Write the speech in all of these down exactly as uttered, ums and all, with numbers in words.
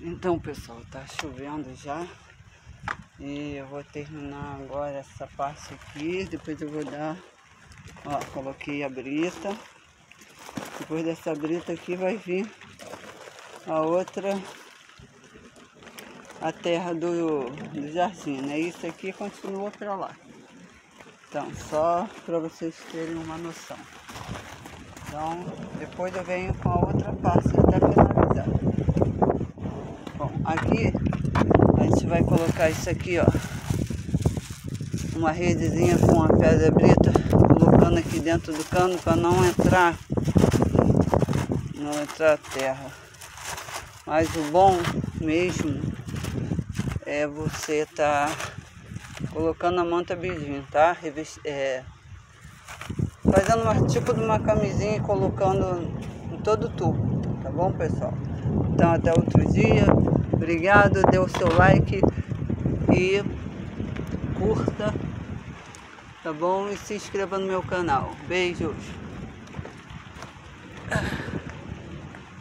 Então, pessoal, tá chovendo já e eu vou terminar agora essa parte aqui. Depois eu vou dar, ó, coloquei a brita. Depois dessa brita aqui vai vir a outra, a terra do, do jardim, né? Isso aqui continua para lá. Então, só para vocês terem uma noção. Então, depois eu venho com a outra parte até finalizar. Bom, aqui a gente vai colocar isso aqui, ó, uma redezinha com uma pedra brita, colocando aqui dentro do cano para não entrar, não entrar terra. Mas o bom mesmo é você tá colocando a manta bidinho, tá? Revest... É... fazendo uma, tipo de uma camisinha e colocando em todo o tubo, tá bom, pessoal? Então até outro dia, obrigado, dê o seu like e curta, tá bom? E se inscreva no meu canal. Beijos!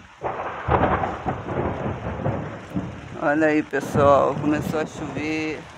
Olha aí, pessoal, começou a chover.